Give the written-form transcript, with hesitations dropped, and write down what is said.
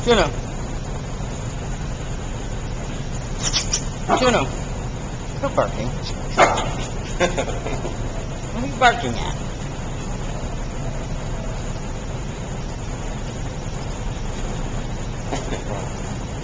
Juno. Juno. Quit barking. What are you barking at?